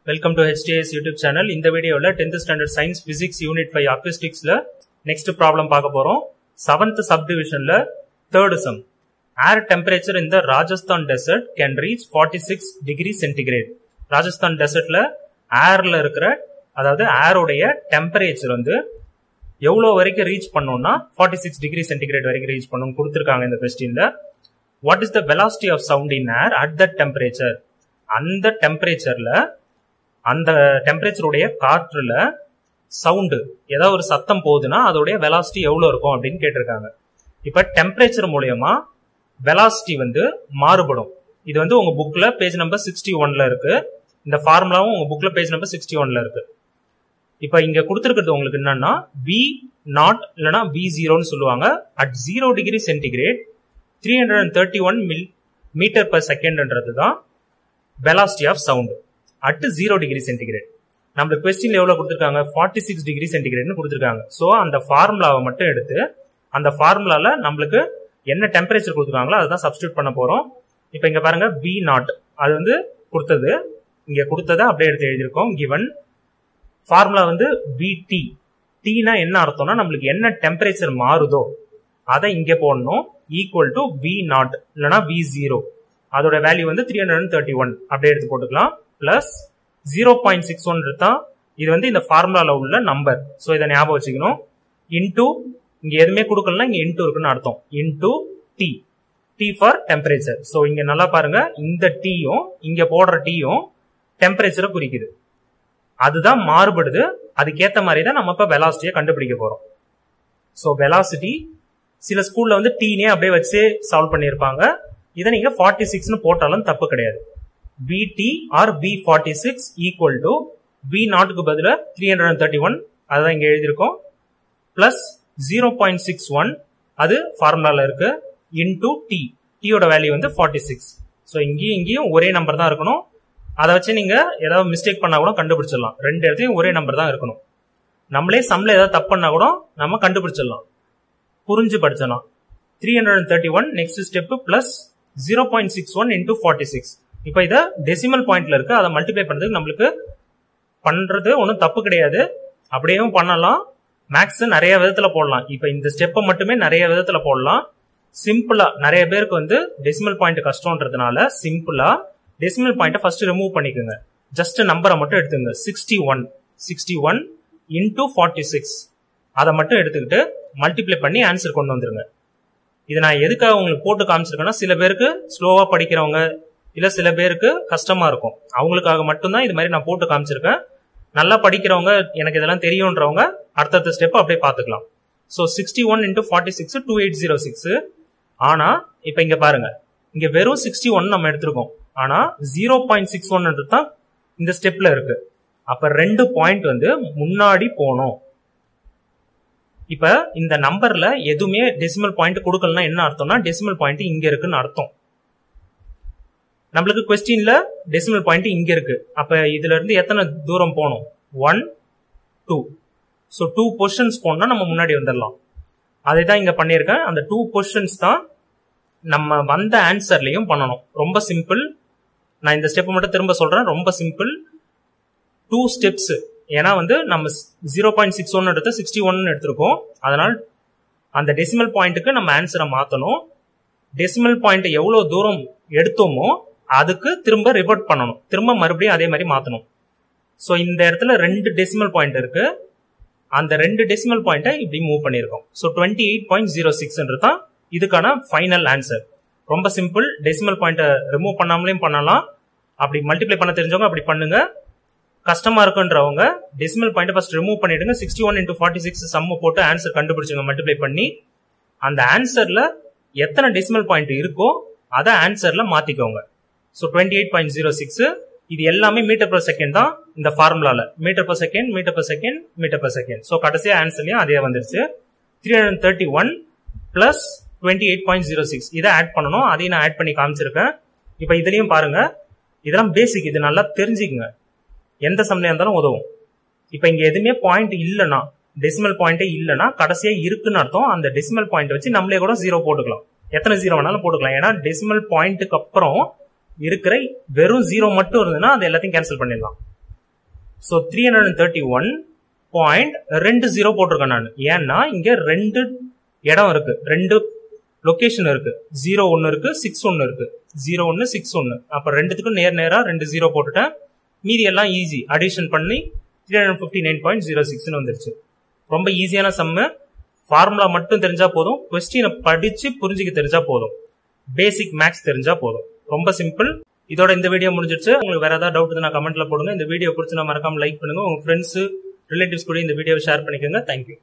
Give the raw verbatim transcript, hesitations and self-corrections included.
Welcome to H T S YouTube channel. In the video, tenth standard science physics unit five acoustics la next problem paaka porom. seventh subdivision la third sum. Air temperature in the Rajasthan desert can reach forty-six degrees centigrade. Rajasthan desert la air la irukra adhaadu air uடைய temperature வந்து எவ்வளவு வரைக்கும் reach பண்ணனும்னா forty-six degree centigrade வரைக்கும் reach பண்ணனும் கொடுத்திருக்காங்க இந்த क्वेश्चनல. What is the velocity of sound in air at that temperature? அந்த டெம்பரேச்சர்ல அந்த டெம்பரேச்சர் உடைய காற்றுல சவுண்ட் ஏதாவது ஒரு சத்தம் போகுதுன்னா அதோடைய வெலாசிட்டி எவ்வளவு இருக்கும் அப்படின்னு கேட்டிருக்காங்க. இப்ப டெம்பரேச்சர் மூலமா வெலாசிட்டி வந்து மாறுபடும். இது வந்து உங்க புக்ல பேஜ் நம்பர் சிக்ஸ்டி ஒன்ல இருக்கு. இந்த ஃபார்முலாவும் உங்க புக்ல பேஜ் நம்பர் சிக்ஸ்டி ஒன்ல இருக்கு. இப்ப இங்க கொடுத்திருக்கிறது உங்களுக்கு என்னன்னா வி நாட் இல்லனா வி ஜீரோன்னு சொல்லுவாங்க. At zero degree centigrade three hundred thirty one millimetre per செகண்ட்ன்றது தான் velocity of sound at zero degree centigrade. நம்ம கொஸ்டின்ல எவ்வளவு கொடுத்திருக்காங்க ஃபார்ட்டி சிக்ஸ் டிகிரி சென்டிகிரேட்னு கொடுத்திருக்காங்க. சோ அந்த ஃபார்முலாவை மட்டும் எடுத்து அந்த ஃபார்முலால நம்மளுக்கு என்ன டெம்பரேச்சர் கொடுத்திருக்காங்களோ அதை தான் சப்ஸ்டிட்யூட் பண்ண போறோம். இப்போ இங்க பாருங்க வி நாட் அது வந்து கொடுத்தது இங்க கொடுத்ததை அப்படியே எடுத்து எழுதியிருக்கோம். கிவன் ஃபார்முலா வந்து விடி. டீனா என்ன அர்த்தம்னா நம்மளுக்கு என்ன டெம்பரேச்சர் மாறுதோ அதை இங்க போடணும். ஈக்குவல் டு வி நாட் இல்லைன்னா வி ஜீரோ அதோட வேல்யூ வந்து த்ரீ ஹண்ட்ரட் தேர்ட்டி ஒன் அப்படியே எடுத்து போட்டுக்கலாம். Plus zero point six one தான் இது வந்து இந்த ஃபார்முலால உள்ள நம்பர். ஸோ இதை ஞாபகம் வச்சுக்கணும். இன்டூ இங்க எதுவுமே கொடுக்கலன்னா இங்க இன்டூ இருக்குன்னு அர்த்தம். Into T T for temperature. So இங்க நல்லா பாருங்க இந்த டீயும் இங்க போடுற டீயும் டெம்பரேச்சரை குறிக்குது. அதுதான் மாறுபடுது. அதுக்கேற்ற மாதிரி தான் நம்ம இப்ப வெலாசிட்டியை கண்டுபிடிக்க போறோம். ஸோ வெலாசிட்டி சில ஸ்கூல்ல வந்து டீனே அப்படியே வச்சு சால்வ் பண்ணியிருப்பாங்க. இதை நீங்க ஃபார்ட்டி சிக்ஸ்னு போட்டாலும் தப்பு கிடையாது. V T R V forty six equal to V நாட்டுக்கு பதில த்ரீ ஹண்ட்ரட் தேர்ட்டி ஒன் அதுதான் இங்க எழுதியிருக்கோம். Plus zero point six one அது ஃபார்முலால இருக்கு. இன்டூ டி டீயோட வேல்யூ வந்து ஃபார்ட்டி சிக்ஸ். ஸோ இங்கேயும் இங்கேயும் ஒரே நம்பர் தான் இருக்கணும். அதை வச்சு நீங்க ஏதாவது மிஸ்டேக் பண்ணா கூட கண்டுபிடிச்சிடலாம். ரெண்டு இடத்தையும் ஒரே நம்பர் தான் இருக்கணும். நம்மளே சம்ல ஏதாவது தப்பு பண்ணா கூட நம்ம கண்டுபிடிச்சிடலாம். புரிஞ்சு படிச்சலாம். Three hundred thirty one next step plus zero point six one into forty six. இப்ப இதை டெசிமல் பாயிண்ட்ல இருக்கு. அதை மல்டிப்ளை பண்றதுக்கு நம்மளுக்கு பண்றது ஒன்றும் தப்பு கிடையாது. அப்படியும் பண்ணலாம். மேக்ஸ் நிறைய விதத்துல போடலாம். இப்ப இந்த ஸ்டெப்பை மட்டுமே நிறைய விதத்துல போடலாம். சிம்பிளா நிறைய பேருக்கு வந்து டெசிமல் பாயிண்ட் கஷ்டம்ன்றதுனால சிம்பிளா டெசிமல் பாயிண்ட் ஃபர்ஸ்ட் ரிமூவ் பண்ணிக்கோங்க. ஜஸ்ட் நம்பரை மட்டும் எடுத்துங்க. Sixty one sixty one into forty six அதை மட்டும் எடுத்துக்கிட்டு மல்டிப்ளை பண்ணி ஆன்சர் கொண்டு வந்துருங்க. இது நான் எதுக்காக உங்களுக்கு போட்டு காமிச்சிருக்கேன்னா சில பேருக்கு ஸ்லோவா படிக்கிறவங்க இல்ல சில பேருக்கு கஷ்டமா இருக்கும். அவங்களுக்காக மட்டும்தான் இது மாதிரி நான் போட்டு காமிச்சிருக்கேன். நல்லா படிக்கிறவங்க எனக்கு இதெல்லாம் தெரியும்ன்றவங்க அடுத்தடுத்த ஸ்டெப் அப்படியே பாத்துக்கலாம். So sixty one into forty six two eight zero six. ஆனா இப்ப இங்க பாருங்க இங்க வெறும் சிக்ஸ்டி ஒன் நம்ம எடுத்திருக்கோம். ஆனா ஜீரோ பாயிண்ட் சிக்ஸ் ஒன் தான் இந்த ஸ்டெப்ல இருக்கு. அப்ப ரெண்டு பாயிண்ட் வந்து முன்னாடி போனோம். இப்ப இந்த நம்பர்ல எதுவுமே டெசிமல் பாயிண்ட் கொடுக்கலன்னா என்ன அர்த்தம்னா டெசிமல் பாயிண்ட் இங்க இருக்குன்னு அர்த்தம். நம்மளுக்கு கொஸ்டின்ல டெசிமல் பாயிண்ட் இங்க இருக்கு. அப்ப இதுல இருந்து எத்தனை தூரம் போகணும்? One two. So two positions போனா நம்ம முன்னாடி வந்துடலாம். அதை தான் இங்க பண்ணியிருக்கேன். அந்த டூ பொசிஷன்ஸ் தான் நம்ம வந்த ஆன்சர்லயும் பண்ணணும். ரொம்ப சிம்பிள். நான் இந்த ஸ்டெப் மட்டும் திரும்ப சொல்றேன். ரொம்ப சிம்பிள். Two steps. ஏன்னா வந்து நம்ம ஜீரோ பாயிண்ட் சிக்ஸ் ஒன் எடுத்து சிக்ஸ்டி ஒன் எடுத்திருக்கோம். அதனால அந்த டெசிமல் பாயிண்ட்டுக்கு நம்ம ஆன்சரை மாத்தணும். டெசிமல் பாயிண்ட் எவ்வளவு தூரம் எடுத்தோமோ அதுக்கு திரும்ப ரிவர்ட் பண்ணணும். திரும்ப மறுபடியும் அதே மாதிரி மாத்தணும். ஸோ இந்த இடத்துல ரெண்டு டெசிமல் பாயிண்ட் இருக்கு. அந்த ரெண்டு டெசிமல் பாயிண்ட்டை இப்படி மூவ் பண்ணிருக்கோம். So twenty eight point zero six தான் இதுக்கான ஃபைனல் ஆன்சர். ரொம்ப சிம்பிள். டெசிமல் பாயிண்ட்டை ரிமூவ் பண்ணாமலையும் பண்ணலாம். அப்படி மல்டிப்ளை பண்ண தெரிஞ்சவங்க அப்படி பண்ணுங்க. கஷ்டமா இருக்குன்றவங்க டெசிமல் பாயிண்ட் ஃபர்ஸ்ட் ரிமூவ் பண்ணிடுங்க. Sixty one into forty six sum போட்டு ஆன்சர் கண்டுபிடிச்சுங்க மல்டிப்ளை பண்ணி. அந்த ஆன்சர்ல எத்தனை டெசிமல் பாயிண்ட் இருக்கோ அதை ஆன்சர்ல மாத்திக்கோங்க. So twenty eight point zero six இது எல்லாமே மீட்டர் பர் செகண்ட் தான் இந்த ஃபார்முலால. Metre per second metre per second metre per second. So கடைசியா ஆன்சர்லயும் அதே வந்துருச்சு. Three hundred thirty one plus twenty eight point zero six இதை ஆட் பண்ணணும். அதையும் நான் ஆட் பண்ணி காமிச்சிருக்கேன். இப்ப இதுலயும் பாருங்க இதெல்லாம் பேசிக். இது நல்லா தெரிஞ்சுக்குங்க. எந்த சம்லையா இருந்தாலும் உதவும். இப்ப இங்க எதுவுமே பாயிண்ட் இல்லைன்னா டெசிமல் பாயிண்டே இல்லைன்னா கடைசியா இருக்குன்னு அர்த்தம். அந்த டெசிமல் பாயிண்ட் வச்சு நம்மளே கூட ஜீரோ போட்டுக்கலாம். எத்தனை ஜீரோ வேணாலும் போட்டுக்கலாம். ஏன்னா டெசிமல் பாயிண்ட்டுக்கு அப்புறம் இருக்கிற வெறும் ஜீரோ மட்டும் இருந்ததுன்னா அது எல்லாத்தையும் கேன்சல் பண்ணிடலாம். So three hundred thirty one point ரெண்டு ஜீரோ போட்டிருக்கேன் நான். ஏன்னா இங்க ரெண்டு இடம் இருக்கு, ரெண்டு லொகேஷன் இருக்கு. ஜீரோ ஒன்னு இருக்கு, சிக்ஸ் ஒன்னு இருக்கு. ஜீரோ ஒன்னு சிக்ஸ் ஒன்னு. அப்ப ரெண்டுத்துக்கும் நேர் நேரா ரெண்டு ஜீரோ போட்டுட்டேன். மீதி எல்லாம் ஈஸி, அடிஷன் பண்ணி three hundred fifty nine point zero சிக்ஸ்னு வந்துருச்சு. ரொம்ப ஈஸியான சம்மு. ஃபார்முலா மட்டும் தெரிஞ்சா போதும், கொஸ்டினை படிச்சு புரிஞ்சுக்க தெரிஞ்சா போதும், பேசிக் மேக்ஸ் தெரிஞ்சா போதும். ரொம்ப சிம்பிள். இதோட இந்த வீடியோ முடிஞ்சிருச்சு. உங்களுக்கு வேற ஏதாவது டவுட் நான் கமெண்ட்ல போடுங்க. இந்த வீடியோ பிடிச்சி நான் மறக்காம லைக் பண்ணுங்க. உங்க ஃப்ரெண்ட்ஸ் ரிலேட்டிவ்ஸ் கூட இந்த வீடியோவை ஷேர் பண்ணிக்கோங்க. தேங்க்யூ.